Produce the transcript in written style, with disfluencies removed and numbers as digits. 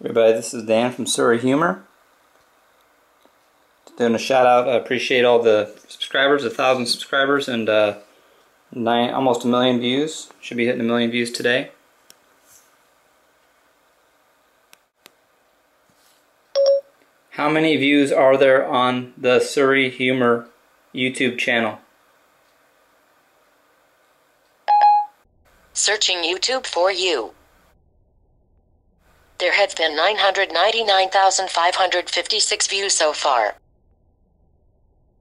Everybody, this is Dan from Siri Humor. Doing a shout out. I appreciate all the subscribers, 1,000 subscribers, and almost 1 million views. Should be hitting 1 million views today. How many views are there on the Siri Humor YouTube channel? Searching YouTube for you. There have been 999,556 views so far.